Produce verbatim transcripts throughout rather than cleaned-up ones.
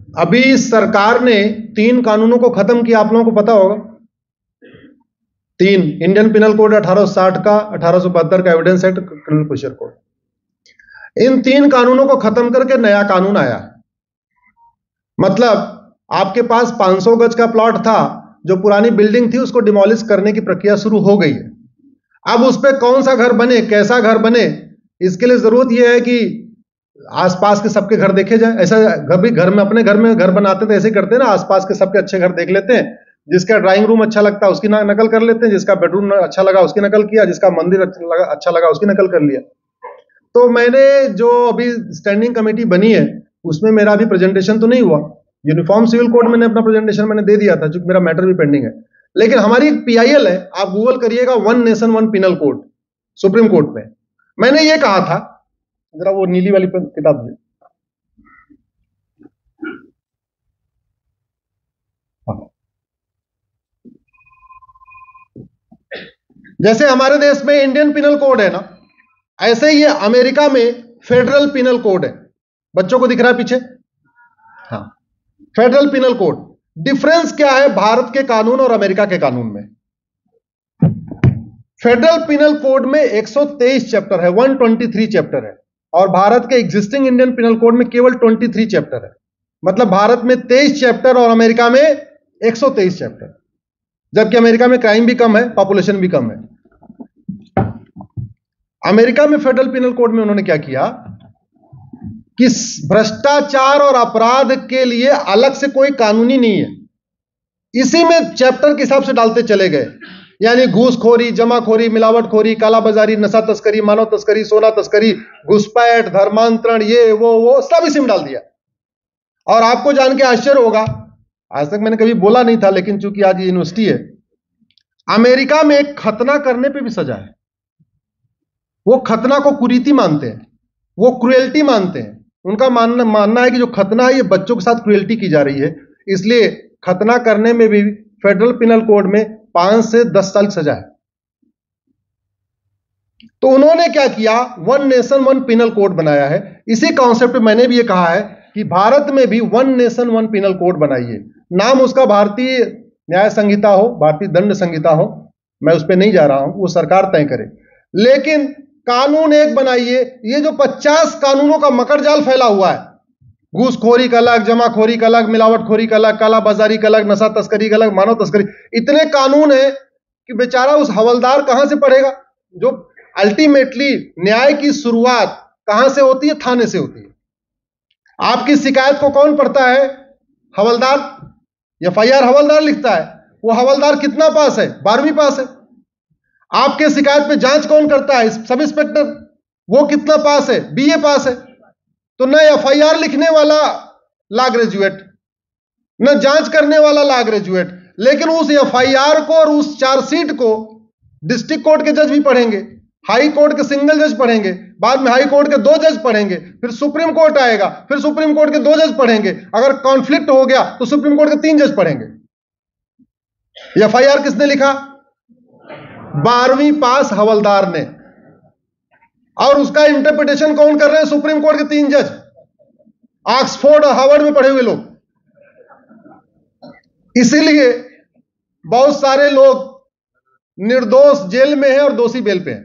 अभी सरकार ने तीन कानूनों को खत्म किया, आप लोगों को पता होगा। तीन, इंडियन पिनल कोड अठारह सौ साठ का, अठारह सौ बहत्तर का evidence act, criminal procedure code. इन तीन कानूनों को खत्म करके नया कानून आया। मतलब आपके पास पाँच सौ गज का प्लॉट था, जो पुरानी बिल्डिंग थी उसको डिमोलिश करने की प्रक्रिया शुरू हो गई है। अब उस पर कौन सा घर बने, कैसा घर बने, इसके लिए जरूरत यह है कि आसपास के सबके घर देखे जाए। ऐसा घर भी घर में अपने घर में घर बनाते तो ऐसे करते हैं ना, आसपास के सबके अच्छे घर देख लेते हैं, जिसका ड्राइंग रूम अच्छा लगता है उसकी नकल कर लेते हैं, जिसका बेडरूम अच्छा लगा उसकी नकल किया, जिसका मंदिर अच्छा लगा अच्छा लगा उसकी नकल कर लिया। तो मैंने जो अभी स्टैंडिंग कमेटी बनी है उसमें मेरा अभी प्रेजेंटेशन तो नहीं हुआ। यूनिफॉर्म सिविल कोड मैंने अपना प्रेजेंटेशन मैंने दे दिया था, क्योंकि मेरा मैटर भी पेंडिंग है। लेकिन हमारी पीआईएल है, आप गूगल करिएगा, one nation one penal code, supreme court में मैंने ये कहा था, जरा वो नीली वाली किताब दे। जैसे हमारे देश में इंडियन पिनल कोड है ना, ऐसे ही अमेरिका में फेडरल पिनल कोड है। बच्चों को दिख रहा है पीछे? हाँ, फेडरल पिनल कोड। डिफरेंस क्या है भारत के कानून और अमेरिका के कानून में? फेडरल पिनल कोड में एक सौ तेईस चैप्टर है, एक सौ तेईस चैप्टर है, और भारत के एग्जिस्टिंग इंडियन पिनल कोड में केवल तेईस चैप्टर है। मतलब भारत में तेईस चैप्टर और अमेरिका में एक सौ तेईस चैप्टर, जबकि अमेरिका में क्राइम भी कम है, पॉपुलेशन भी कम है। अमेरिका में फेडरल पिनल कोड में उन्होंने क्या किया कि भ्रष्टाचार और अपराध के लिए अलग से कोई कानूनी नहीं है, इसी में चैप्टर के हिसाब से डालते चले गए। यानी घूसखोरी, जमाखोरी, मिलावटखोरी, कालाबाजारी, नशा तस्करी, मानव तस्करी, सोना तस्करी, घुसपैठ, धर्मांतरण, ये वो वो सब इसी में डाल दिया। और आपको जान के आश्चर्य होगा, आज तक मैंने कभी बोला नहीं था, लेकिन चूंकि आज यूनिवर्सिटी है, अमेरिका में एक खतना करने पे भी सजा है। वो खतना को कुरीति मानते हैं, वो क्रुएल्टी मानते हैं। उनका मानना मानना है कि जो खतना है ये बच्चों के साथ क्रुएल्टी की जा रही है, इसलिए खतना करने में भी फेडरल पिनल कोड में पांच से दस साल की सजा है। तो उन्होंने क्या किया, one nation one penal code बनाया है। इसी कॉन्सेप्ट पे मैंने भी ये कहा है कि भारत में भी one nation one penal code बनाइए। नाम उसका भारतीय न्याय संहिता हो, भारतीय दंड संहिता हो, मैं उस पर नहीं जा रहा हूं, वो सरकार तय करे, लेकिन कानून एक बनाइए। ये जो पचास कानूनों का मकर जाल फैला हुआ है, घूसखोरी का अलग, जमाखोरी का अलग, मिलावटखोरी का अलग, कालाबाजारी का अलग, नशा तस्करी का अलग, मानव तस्करी, इतने कानून है कि बेचारा उस हवलदार कहां से पढ़ेगा? जो अल्टीमेटली न्याय की शुरुआत कहां से होती है? थाने से होती है। आपकी शिकायत को कौन पढ़ता है? हवलदार। एफआईआर हवलदार लिखता है। वो हवलदार कितना पास है? बारहवीं पास है। आपके शिकायत पे जांच कौन करता है? Sub inspector. वो कितना पास है? बीए पास है। तो न एफआईआर लिखने वाला लॉ ग्रेजुएट, न जांच करने वाला लॉ ग्रेजुएट, लेकिन उस एफआईआर को और उस चार्जशीट को डिस्ट्रिक्ट कोर्ट के जज भी पढ़ेंगे, हाई कोर्ट के सिंगल जज पढ़ेंगे, बाद में हाई कोर्ट के दो जज पढ़ेंगे, फिर सुप्रीम कोर्ट आएगा, फिर सुप्रीम कोर्ट के दो जज पढ़ेंगे, अगर कॉन्फ्लिक्ट हो गया तो सुप्रीम कोर्ट के तीन जज पढ़ेंगे। एफआईआर किसने लिखा? बारहवीं पास हवलदार ने। और उसका इंटरप्रिटेशन कौन कर रहे हैं? सुप्रीम कोर्ट के तीन जज, ऑक्सफोर्ड और हार्वर्ड में पढ़े हुए लोग। इसीलिए बहुत सारे लोग निर्दोष जेल में हैं और दोषी बेल पे हैं।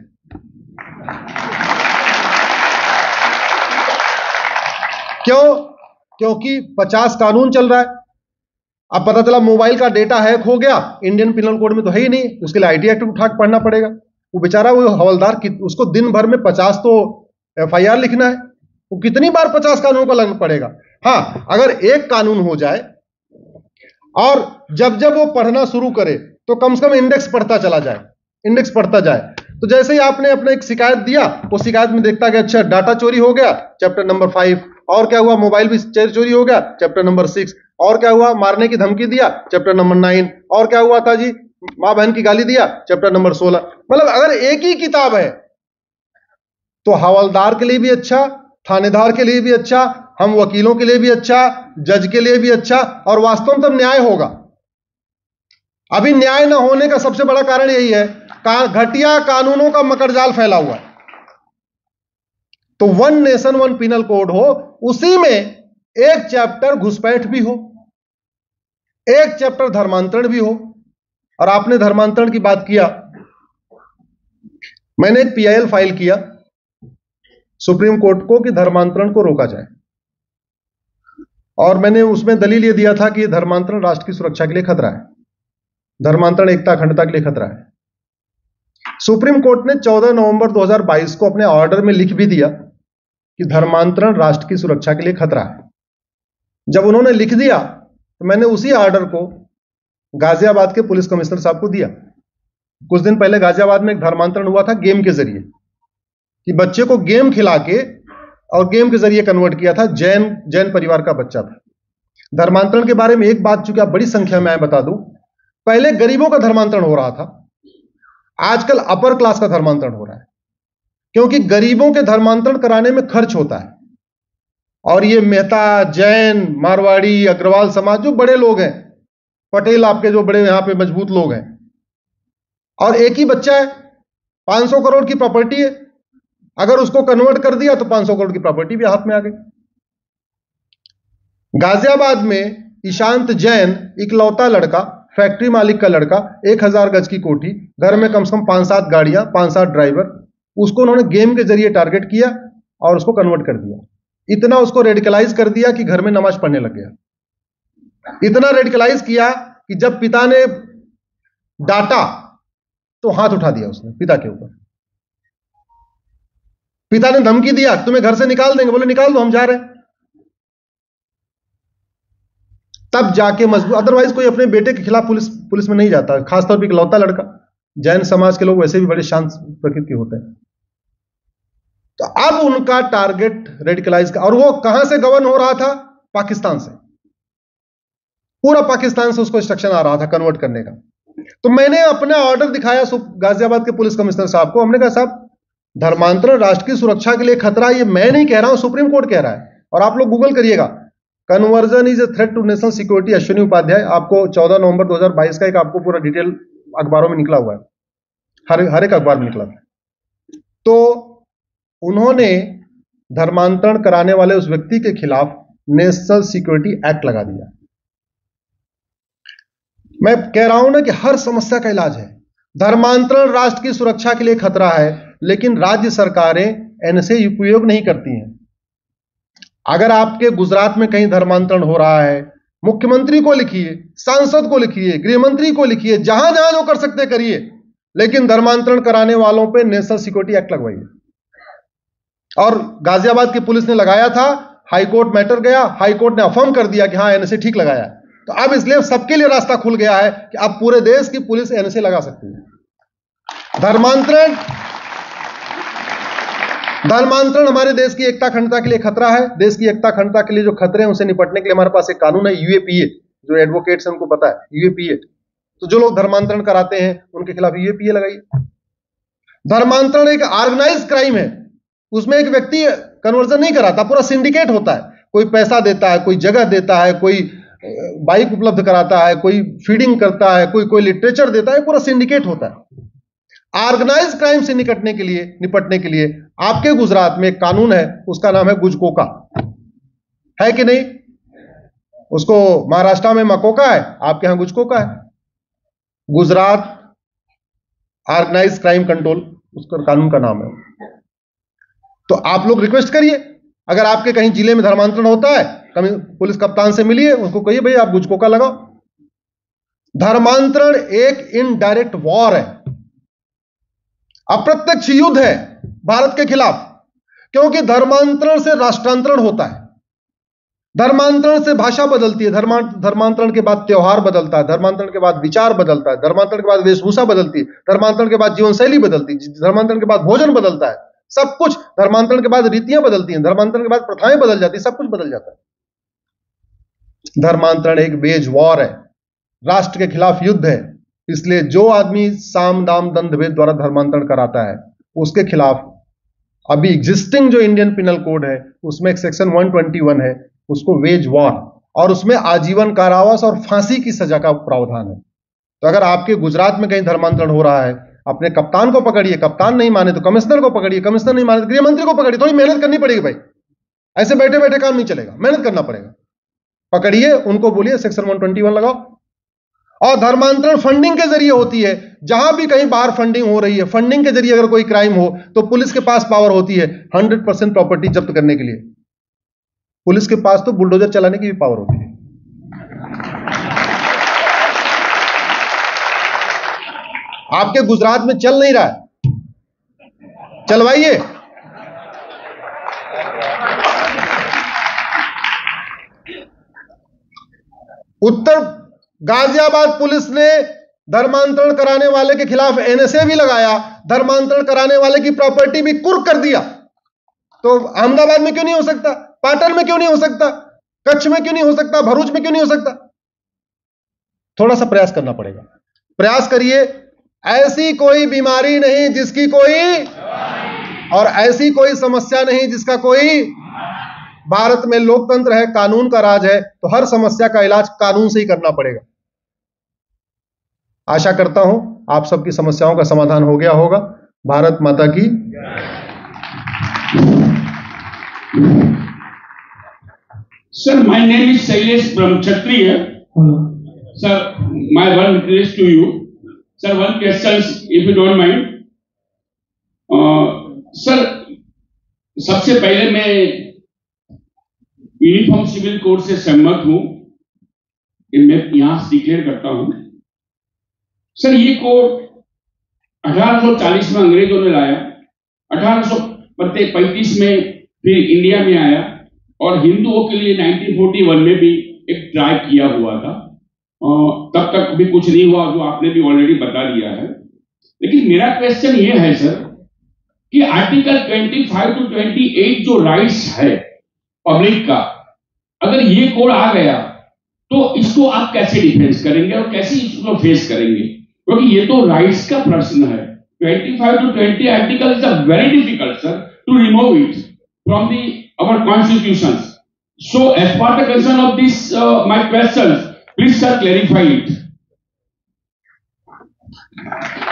क्यों? क्योंकि पचास कानून चल रहा है। अब पता चला मोबाइल का डेटा हैक हो गया, इंडियन पिनल कोड में तो है ही नहीं, उसके लिए आईटी एक्ट उठा के पढ़ना पड़ेगा। वो बेचारा वो हवलदार की, उसको दिन भर में पचास तो एफआईआर लिखना है, वो कितनी बार पचास कानून को लगना पड़ेगा। हाँ, अगर एक कानून हो जाए और जब जब वो पढ़ना शुरू करे तो कम से कम इंडेक्स पढ़ता चला जाए, इंडेक्स पढ़ता जाए। तो जैसे ही आपने अपने एक शिकायत दिया, वो शिकायत में देखता कि अच्छा डाटा चोरी हो गया, चैप्टर नंबर फाइव, और क्या हुआ, मोबाइल भी चोरी हो गया, चैप्टर नंबर सिक्स, और क्या हुआ, मारने की धमकी दिया, चैप्टर नंबर नाइन, और क्या हुआ था जी, मां बहन की गाली दिया, चैप्टर नंबर सोलह। मतलब अगर एक ही किताब है तो हवलदार के लिए भी अच्छा, थानेदार के लिए भी अच्छा, हम वकीलों के लिए भी अच्छा, जज के लिए भी अच्छा, और वास्तव में तब न्याय होगा। अभी न्याय ना होने का सबसे बड़ा कारण यही है, का, घटिया कानूनों का मकड़जाल फैला हुआ है। तो one nation one penal code हो, उसी में एक चैप्टर घुसपैठ भी हो, एक चैप्टर धर्मांतरण भी हो। और आपने धर्मांतरण की बात किया, मैंने एक पीआईएल फाइल किया सुप्रीम कोर्ट को कि धर्मांतरण को रोका जाए, और मैंने उसमें दलील यह दिया था कि धर्मांतरण राष्ट्र की सुरक्षा के लिए खतरा है, धर्मांतरण एकता अखंडता के लिए खतरा है। सुप्रीम कोर्ट ने चौदह नवंबर दो हज़ार बाईस को अपने ऑर्डर में लिख भी दिया कि धर्मांतरण राष्ट्र की सुरक्षा के लिए खतरा है। जब उन्होंने लिख दिया तो मैंने उसी ऑर्डर को गाजियाबाद के पुलिस कमिश्नर साहब को दिया। कुछ दिन पहले गाजियाबाद में एक धर्मांतरण हुआ था गेम के जरिए, कि बच्चे को गेम खिला के और गेम के जरिए कन्वर्ट किया था। जैन जैन परिवार का बच्चा था। धर्मांतरण के बारे में एक बात चूंकि आप बड़ी संख्या में आए बता दूं, पहले गरीबों का धर्मांतरण हो रहा था, आजकल अपर क्लास का धर्मांतरण हो रहा है, क्योंकि गरीबों के धर्मांतरण कराने में खर्च होता है। और ये मेहता, जैन, मारवाड़ी, अग्रवाल समाज जो बड़े लोग हैं, पटेल आपके जो बड़े यहां पे मजबूत लोग हैं, और एक ही बच्चा है, पांच सौ करोड़ की प्रॉपर्टी है, अगर उसको कन्वर्ट कर दिया तो पांच सौ करोड़ की प्रॉपर्टी भी हाथ में आ गई। गाजियाबाद में ईशांत जैन इकलौता लड़का, फैक्ट्री मालिक का लड़का, एक हजार गज की कोठी, घर में कम से कम पांच सात गाड़ियां, पांच सात ड्राइवर, उसको उन्होंने गेम के जरिए टारगेट किया और उसको कन्वर्ट कर दिया। इतना उसको रेडिकलाइज कर दिया कि घर में नमाज पढ़ने लग गया। इतना रेडिकलाइज किया कि जब पिता ने डांटा तो हाथ उठा दिया उसने पिता के ऊपर। पिता ने धमकी दिया, तुम्हें घर से निकाल देंगे। बोले निकाल दो, हम जा रहे हैं। तब जाके मजबूर, अदरवाइज कोई अपने बेटे के खिलाफ पुलिस पुलिस में नहीं जाता, खासतौर पर इकलौता लड़का। जैन समाज के लोग वैसे भी बड़े शांत प्रकृति के होते हैं। तो अब उनका टारगेट रेडिकलाइज का, और वो कहां से गवर्न हो रहा था? पाकिस्तान से। पूरा पाकिस्तान से उसको इंस्ट्रक्शन आ रहा था कन्वर्ट करने का। तो मैंने अपना ऑर्डर दिखाया गाजियाबाद के पुलिस कमिश्नर साहब को। हमने कहा साहब, धर्मांतरण राष्ट्र की सुरक्षा के लिए खतरा, ये मैं नहीं कह रहा हूं, सुप्रीम कोर्ट कह रहा है। और आप लोग गूगल करिएगा, conversion is a threat to national security, Ashwini Upadhyay. आपको चौदह नवंबर दो हज़ार बाईस का एक आपको पूरा डिटेल अखबारों में निकला हुआ है, हर हर एक अखबार में निकला था। तो उन्होंने धर्मांतरण कराने वाले उस व्यक्ति के खिलाफ नेशनल सिक्योरिटी एक्ट लगा दिया। मैं कह रहा हूं ना कि हर समस्या का इलाज है। धर्मांतरण राष्ट्र की सुरक्षा के लिए खतरा है, लेकिन राज्य सरकारें इनसे उपयोग नहीं करती हैं। अगर आपके गुजरात में कहीं धर्मांतरण हो रहा है, मुख्यमंत्री को लिखिए, सांसद को लिखिए, गृह मंत्री को लिखिए, जहां जहां जो कर सकते करिए, लेकिन धर्मांतरण कराने वालों पे नेशनल सिक्योरिटी एक्ट लगवाइए। और गाजियाबाद की पुलिस ने लगाया था, हाईकोर्ट मैटर गया, हाईकोर्ट ने अफर्म कर दिया कि हां एनएसए ठीक लगाया। तो अब इसलिए सबके लिए रास्ता खुल गया है कि अब पूरे देश की पुलिस एनएसए लगा सकती है। धर्मांतरण धर्मांतरण हमारे देश की एकता अखंडता के लिए खतरा है। देश की एकता अखंडता के लिए जो खतरे हैं उनसे निपटने के लिए हमारे पास एक कानून है, यूएपीए, जो एडवोकेट्स हैं उनको पता है, यूएपीए। तो जो लोग धर्मांतरण कराते हैं उनके खिलाफ यूएपीए लगाइए। धर्मांतरण एक ऑर्गेनाइज क्राइम है, उसमें एक व्यक्ति कन्वर्जन नहीं कराता, पूरा सिंडिकेट होता है। कोई पैसा देता है, कोई जगह देता है, कोई बाइक उपलब्ध कराता है, कोई फीडिंग करता है, कोई कोई लिटरेचर देता है, पूरा सिंडिकेट होता है। ऑर्गेनाइज क्राइम से निपटने के लिए निपटने के लिए आपके गुजरात में एक कानून है, उसका नाम है गुजकोका, है कि नहीं? उसको महाराष्ट्र में मकोका है, आपके यहां गुजकोका है। गुजरात ऑर्गेनाइज क्राइम कंट्रोल उसका कानून का नाम है। तो आप लोग रिक्वेस्ट करिए, अगर आपके कहीं जिले में धर्मांतरण होता है, पुलिस कप्तान से मिलिए, उसको कहिए भाई आप गुजकोका लगाओ। धर्मांतरण एक इनडायरेक्ट वॉर है, अप्रत्यक्ष युद्ध है भारत के खिलाफ, क्योंकि धर्मांतरण से राष्ट्रांतरण होता है, धर्मांतरण से भाषा बदलती है, धर्मा धर्मांतरण के बाद त्योहार बदलता है, धर्मांतरण के बाद विचार बदलता है, धर्मांतरण के बाद वेशभूषा बदलती है, धर्मांतरण के बाद जीवन शैली बदलती है, धर्मांतरण के बाद भोजन बदलता है, सब कुछ। धर्मांतरण के बाद रीतियां बदलती हैं, धर्मांतरण के बाद प्रथाएं बदल जाती हैं, सब कुछ बदल जाता है। धर्मांतरण एक वेज वॉर है, राष्ट्र के खिलाफ युद्ध है। इसलिए जो आदमी साम दाम दंड भेद द्वारा धर्मांतरण कराता है, उसके खिलाफ अभी एग्जिस्टिंग जो इंडियन पिनल कोड है उसमें एक सेक्शन एक सौ इक्कीस है, उसको वेज वॉर, और उसमें आजीवन कारावास और फांसी की सजा का प्रावधान है। तो अगर आपके गुजरात में कहीं धर्मांतरण हो रहा है, अपने कप्तान को पकड़िए, कप्तान नहीं माने तो कमिश्नर को पकड़िए, कमिश्नर नहीं माने तो गृह मंत्री को पकड़िए। थोड़ी मेहनत करनी पड़ेगी भाई, ऐसे बैठे बैठे काम नहीं चलेगा, मेहनत करना पड़ेगा। पकड़िए उनको, बोलिए सेक्शन वन ट्वेंटी वन लगाओ। और धर्मांतरण फंडिंग के जरिए होती है। जहां भी कहीं बाहर फंडिंग हो रही है, फंडिंग के जरिए अगर कोई क्राइम हो तो पुलिस के पास पावर होती है हंड्रेड परसेंट प्रॉपर्टी जब्त करने के लिए। पुलिस के पास तो बुलडोजर चलाने की भी पावर होती है। आपके गुजरात में चल नहीं रहा है, चलवाइए। उत्तर गाजियाबाद पुलिस ने धर्मांतरण कराने वाले के खिलाफ एनएसए भी लगाया, धर्मांतरण कराने वाले की प्रॉपर्टी भी कुर्क कर दिया। तो अहमदाबाद में क्यों नहीं हो सकता? पाटन में क्यों नहीं हो सकता? कच्छ में क्यों नहीं हो सकता? भरूच में क्यों नहीं हो सकता? थोड़ा सा प्रयास करना पड़ेगा। प्रयास करिए। ऐसी कोई बीमारी नहीं जिसकी कोई, और ऐसी कोई समस्या नहीं जिसका कोई। भारत में लोकतंत्र है, कानून का राज है, तो हर समस्या का इलाज कानून से ही करना पड़ेगा। आशा करता हूं आप सबकी समस्याओं का समाधान हो गया होगा। भारत माता की। Sir, my name is Shailesh from Kshatriya. Sir, my one request to you. Sir, one question, if you don't mind. Uh, sir, सबसे पहले मैं यूनिफॉर्म सिविल कोड से सहमत हूं, मैं यहां डिक्लेयर करता हूं। सर, ये कोड अठारह सौ चालीस में अंग्रेजों ने लाया, अठारह सौ पैंतीस में फिर इंडिया में आया, और हिंदुओं के लिए उन्नीस सौ इकतालीस में भी एक ट्राई किया हुआ था। तब तक भी कुछ नहीं हुआ, जो आपने भी ऑलरेडी बता दिया है। लेकिन मेरा क्वेश्चन ये है सर कि आर्टिकल पच्चीस टू अट्ठाईस जो राइट्स है पब्लिक का, अगर ये कोड आ गया तो इसको आप कैसे डिफेंस करेंगे और कैसे इसको फेस करेंगे? क्योंकि ये तो राइट्स का प्रश्न है। पच्चीस टू बीस article is a very difficult sir to remove it from the our constitutions. So as part of concern of this uh, my questions, please sir clarify it.